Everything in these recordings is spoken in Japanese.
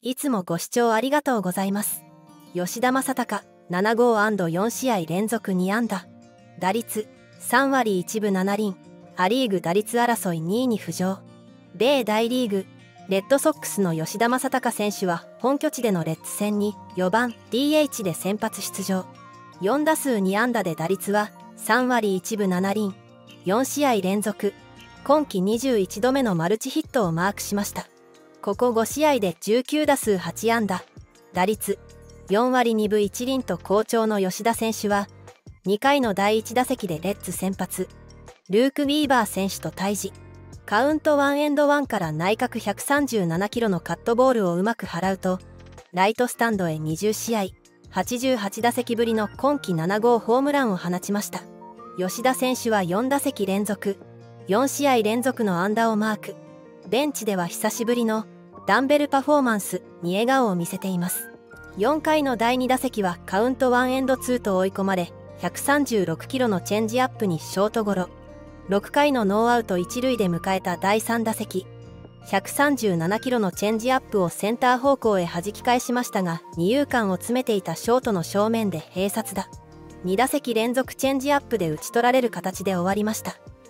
いつもご視聴ありがとうございます。吉田正尚、7号&4試合連続2安打。打率、3割1分7厘。ア・リーグ打率争い2位に浮上。米大リーグ、レッドソックスの吉田正尚選手は本拠地でのレッツ戦に4番 DH で先発出場。4打数2安打で打率は3割1分7厘。4試合連続、今季21度目のマルチヒットをマークしました。ここ5試合で19打数8安打。打率、4割2分1厘と好調の吉田選手は、2回の第1打席でレッツ先発、ルーク・ウィーバー選手と対峙。カウント1&1から内角137キロのカットボールをうまく払うと、ライトスタンドへ20試合、88打席ぶりの今季7号ホームランを放ちました。吉田選手は4打席連続、4試合連続の安打をマーク。ベンチでは久しぶりのダンベルパフォーマンスに笑顔を見せています。4回の第2打席はカウント1&2と追い込まれ、136キロのチェンジアップにショートゴロ。6回のノーアウト1塁で迎えた第3打席、137キロのチェンジアップをセンター方向へ弾き返しましたが、二遊間を詰めていたショートの正面で併殺打。2打席連続チェンジアップで打ち取られる形で終わりました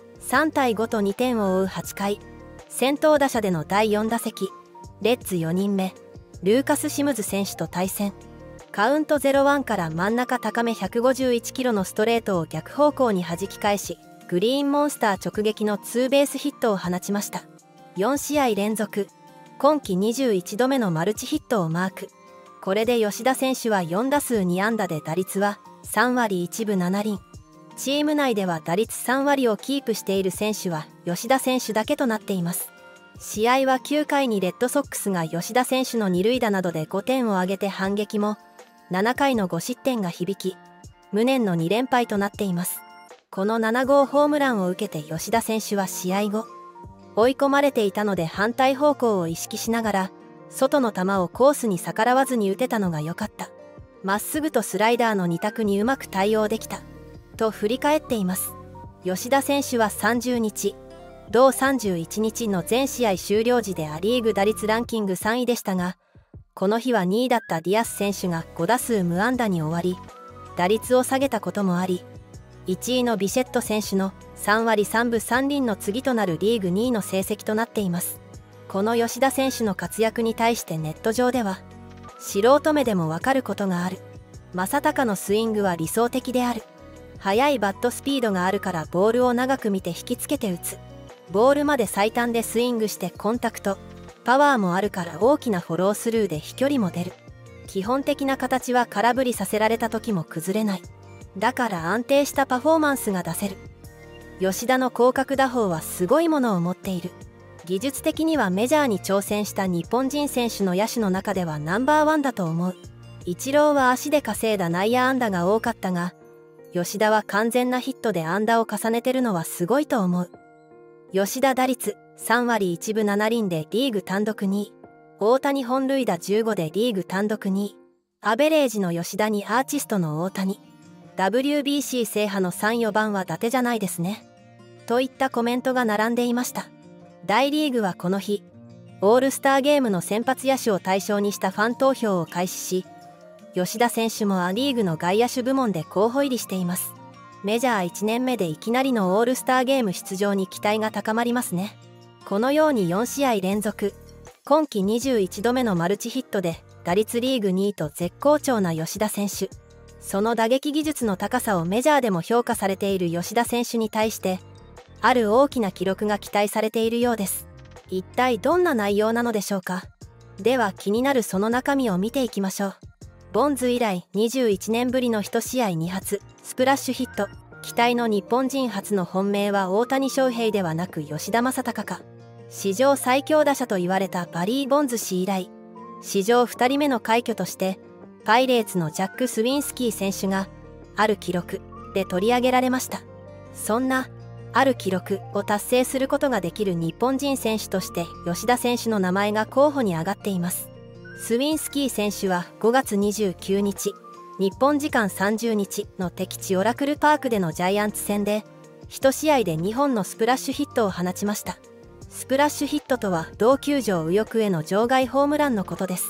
。3対5と2点を追う8回、先頭打者での第4打席、レッツ4人目、ルーカス・シムズ選手と対戦。カウント 0-1 から真ん中高め151キロのストレートを逆方向に弾き返し、グリーンモンスター直撃のツーベースヒットを放ちました。4試合連続、今季21度目のマルチヒットをマーク。これで吉田選手は4打数2安打で打率は3割1分7厘。チーム内では打率3割をキープしている選手は吉田選手だけとなっています。試合は9回にレッドソックスが吉田選手の二塁打などで5点を挙げて反撃も、7回の5失点が響き、無念の2連敗となっています。この7号ホームランを受けて吉田選手は試合後、追い込まれていたので反対方向を意識しながら、外の球をコースに逆らわずに打てたのが良かった。まっすぐとスライダーの2択にうまく対応できた。と振り返っています。吉田選手は30日、同31日の全試合終了時でア・リーグ打率ランキング3位でしたが、この日は2位だったディアス選手が5打数無安打に終わり、打率を下げたこともあり、1位のビシェット選手の3割3分3厘の次となるリーグ2位の成績となっています。この吉田選手の活躍に対してネット上では、素人目でもわかることがある。正尚のスイングは理想的である。速いバットスピードがあるからボールを長く見て引きつけて打つ。ボールまで最短でスイングしてコンタクト。パワーもあるから大きなフォロースルーで飛距離も出る。基本的な形は空振りさせられた時も崩れない。だから安定したパフォーマンスが出せる。吉田の広角打法はすごいものを持っている。技術的にはメジャーに挑戦した日本人選手の野手の中ではナンバーワンだと思う。イチローは足で稼いだ内野安打が多かったが、吉田は完全なヒットで安打を重ねてるのはすごいと思う。吉田打率3割1分7厘でリーグ単独2位。大谷本塁打15でリーグ単独2位。アベレージの吉田にアーティストの大谷。WBC 制覇の3、4番は伊達じゃないですね。といったコメントが並んでいました。大リーグはこの日、オールスターゲームの先発野手を対象にしたファン投票を開始し、吉田選手もア・リーグの外野手部門で候補入りしています。メジャー1年目でいきなりのオールスターゲーム出場に期待が高まりますね。このように4試合連続、今季21度目のマルチヒットで打率リーグ2位と絶好調な吉田選手。その打撃技術の高さをメジャーでも評価されている吉田選手に対して、ある大きな記録が期待されているようです。一体どんな内容なのでしょうか。では気になるその中身を見ていきましょう。ボンズ以来21年ぶりの1試合2発、スプラッシュヒット。期待の日本人初の本命は大谷翔平ではなく吉田正尚か。史上最強打者と言われたバリー・ボンズ氏以来、史上2人目の快挙として、パイレーツのジャック・スウィンスキー選手が、ある記録で取り上げられました。そんな、ある記録を達成することができる日本人選手として、吉田選手の名前が候補に上がっています。スウィンスキー選手は5月29日、日本時間30日の敵地オラクルパークでのジャイアンツ戦で、1試合で2本のスプラッシュヒットを放ちました。スプラッシュヒットとは同球場右翼への場外ホームランのことです。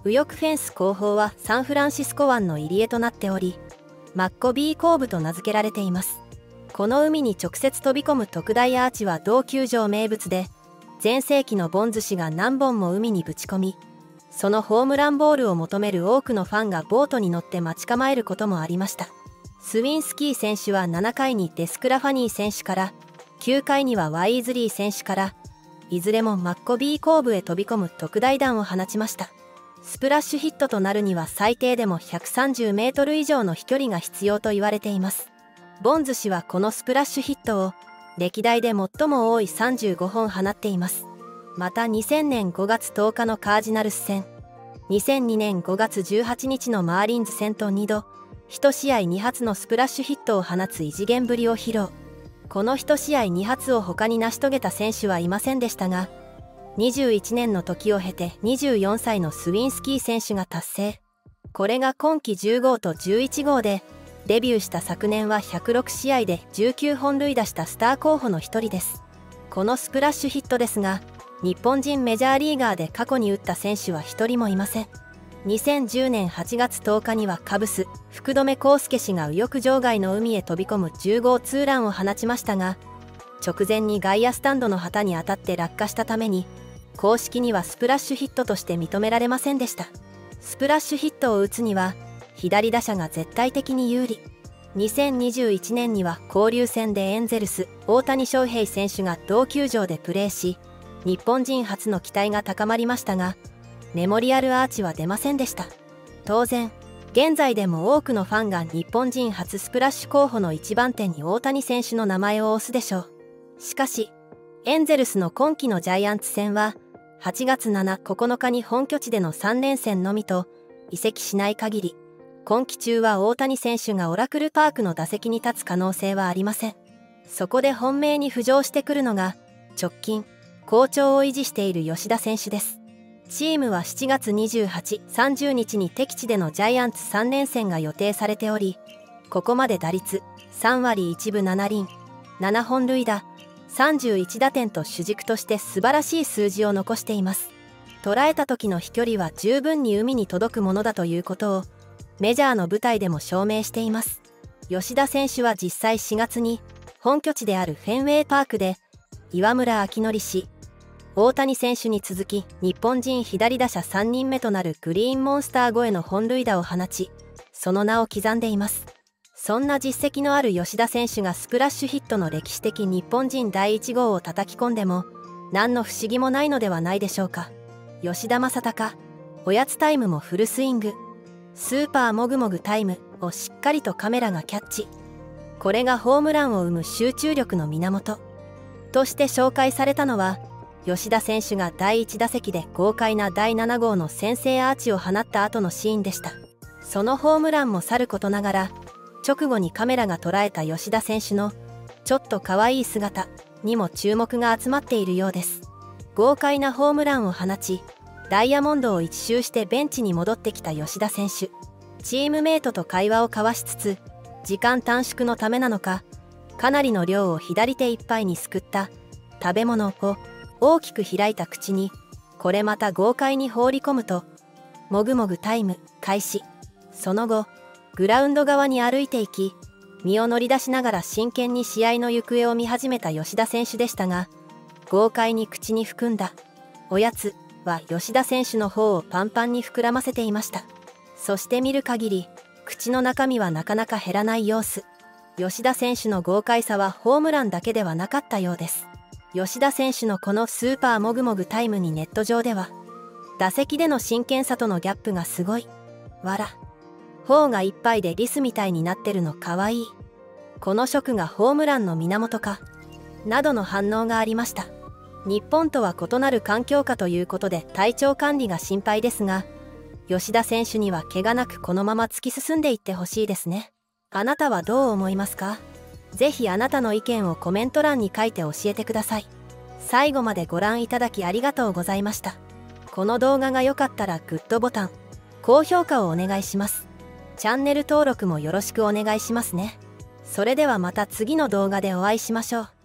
右翼フェンス後方はサンフランシスコ湾の入り江となっており、マッコビーコーブと名付けられています。この海に直接飛び込む特大アーチは同球場名物で、全盛期のボンズ氏が何本も海にぶち込み、そのホームランボールを求める多くのファンがボートに乗って待ち構えることもありました。スウィンスキー選手は7回にデスクラファニー選手から、9回にはワイズリー選手から、いずれもマッコビーコーブへ飛び込む特大弾を放ちました。スプラッシュヒットとなるには最低でも130メートル以上の飛距離が必要と言われています。ボンズ氏はこのスプラッシュヒットを歴代で最も多い35本放っています。また2000年5月10日のカージナルス戦、2002年5月18日のマーリンズ戦と2度、1試合2発のスプラッシュヒットを放つ異次元ぶりを披露。この1試合2発を他に成し遂げた選手はいませんでしたが、21年の時を経て24歳のスウィンスキー選手が達成。これが今季10号と11号で、デビューした昨年は106試合で19本塁打したスター候補の一人です。このスプラッシュヒットですが、日本人メジャーリーガーで過去に打った選手は一人もいません。2010年8月10日にはカブス、福留孝介氏が右翼場外の海へ飛び込む10号ツーランを放ちましたが、直前に外野スタンドの旗に当たって落下したために、公式にはスプラッシュヒットとして認められませんでした。スプラッシュヒットを打つには、左打者が絶対的に有利。2021年には交流戦でエンゼルス、大谷翔平選手が同球場でプレーし、日本人初の期待が高まりましたが、メモリアルアーチは出ませんでした。当然、現在でも多くのファンが日本人初スプラッシュ候補の一番手に大谷選手の名前を押すでしょう。しかし、エンゼルスの今季のジャイアンツ戦は、8月7、9日に本拠地での3連戦のみと、移籍しない限り、今季中は大谷選手がオラクルパークの打席に立つ可能性はありません。そこで本命に浮上してくるのが、直近、好調を維持している吉田選手です。チームは7月28、30日に敵地でのジャイアンツ3連戦が予定されており、ここまで打率3割1分7厘、7本塁打、31打点と主軸として素晴らしい数字を残しています。捉えた時の飛距離は十分に海に届くものだということを、メジャーの舞台でも証明しています。吉田選手は実際4月に、本拠地であるフェンウェイパークで、岩村明則氏、大谷選手に続き、日本人左打者3人目となるグリーンモンスター越えの本塁打を放ち、その名を刻んでいます。そんな実績のある吉田選手がスプラッシュヒットの歴史的日本人第1号を叩き込んでも、何の不思議もないのではないでしょうか。吉田正尚、おやつタイムもフルスイング、スーパーもぐもぐタイムをしっかりとカメラがキャッチ。これがホームランを生む集中力の源。として紹介されたのは、吉田選手が第1打席で豪快な第7号の先制アーチを放った後のシーンでした。そのホームランもさることながら、直後にカメラが捉えた吉田選手のちょっと可愛い姿にも注目が集まっているようです。豪快なホームランを放ち、ダイヤモンドを一周してベンチに戻ってきた吉田選手。チームメイトと会話を交わしつつ、時間短縮のためなのか、かなりの量を左手いっぱいにすくった食べ物を大きく開いた口に、これまた豪快に放り込むと、もぐもぐタイム開始。その後、グラウンド側に歩いていき、身を乗り出しながら真剣に試合の行方を見始めた吉田選手でしたが、豪快に口に含んだおやつは吉田選手の方をパンパンに膨らませていました。そして見る限り、口の中身はなかなか減らない様子。吉田選手の豪快さはホームランだけではなかったようです。吉田選手のこのスーパーもぐもぐタイムにネット上では、打席での真剣さとのギャップがすごい。わら。頬がいっぱいでリスみたいになってるのかわいい。この色がホームランの源か。などの反応がありました。日本とは異なる環境下ということで体調管理が心配ですが、吉田選手には怪我なくこのまま突き進んでいってほしいですね。あなたはどう思いますか？ぜひあなたの意見をコメント欄に書いて教えてください。最後までご覧いただきありがとうございました。この動画が良かったらグッドボタン、高評価をお願いします。チャンネル登録もよろしくお願いしますね。それではまた次の動画でお会いしましょう。